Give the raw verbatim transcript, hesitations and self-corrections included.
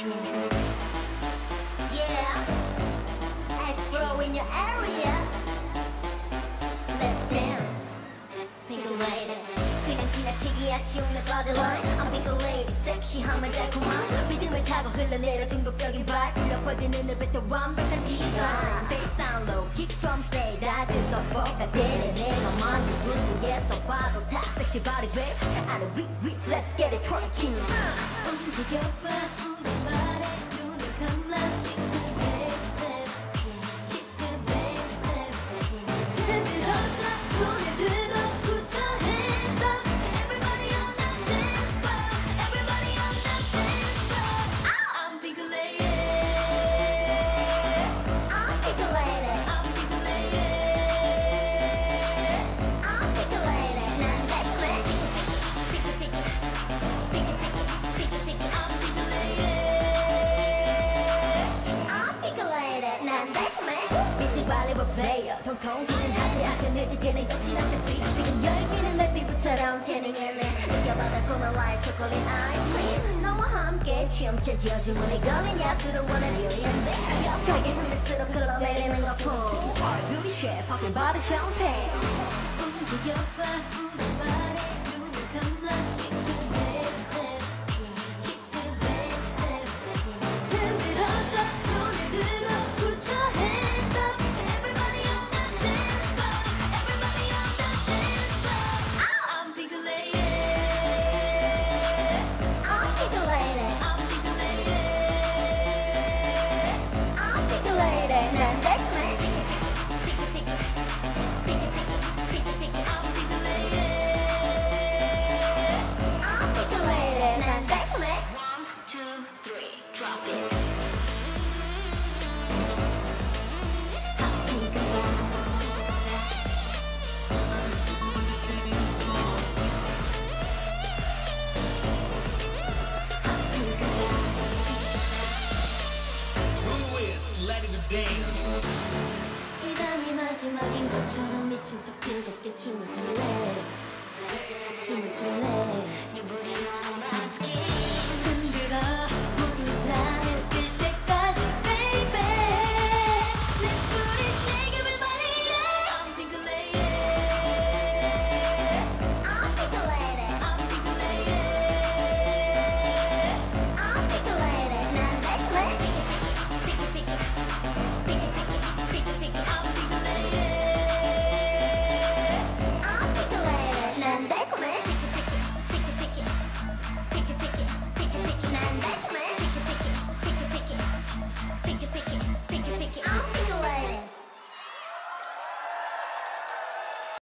Yeah, Astro in your area. Let's dance. Pink lady. 그냥 지나치기 아쉬운 내 body line. I'm pink lady. 섹시함을 달콤한 리듬을 타고 흘러내려 중독적인 vibe. 흘러 퍼지는 늪에도 완벽한 design. Bass down low, kick drum stay. 다들 서포가되는 내가 만든 분위기에서 봐도 다 sexy body babe. I know we we let's get it twerking. 움직여봐 우리 말에 눈을 감아. Kick the bass step, kick the bass step. 흔들어줘 손을 들고 put your hands up. Everybody on the dance floor, everybody on the dance floor. I'm pink lady, I'm pink lady. I'm pink lady, I'm pink lady. 난 달콤해. I'm pink lady. I'm pink lady. 난 달콤해. 빛을 발리고 player. 통통 튀는 하트 아껴낼 때는 역시나 섹시. 지금 열기는 내 피부처럼 태닝해내. 느껴봐 달콤한 white chocolate ice cream. 너와 함께 취엄쳐 지어주문에 걸린 야수로운 내 뷰티인데 역하게 흠일수록 흘러내리는 거품. Our beauty chef, popping bottle champagne. 움직여봐 우리 말에 눈을 감아. Kick the bass step, kick the bass step. 흔들어줘 손을 들고 put your hands up. Everybody on the dance floor, everybody on the dance floor. I'm pink lady, I'm pink lady. I'm pink lady, I'm pink lady. 난 달콤해. I'm pink lady. I'm pink lady. 난 달콤해. One, two, three, drop it. Hot pink vibe. Hot pink vibe. Who is letting you dance? 이 밤이 마지막인 것처럼 미친 척 뜨겁게 춤을 출래 춤을 출래 Your booty on my skin.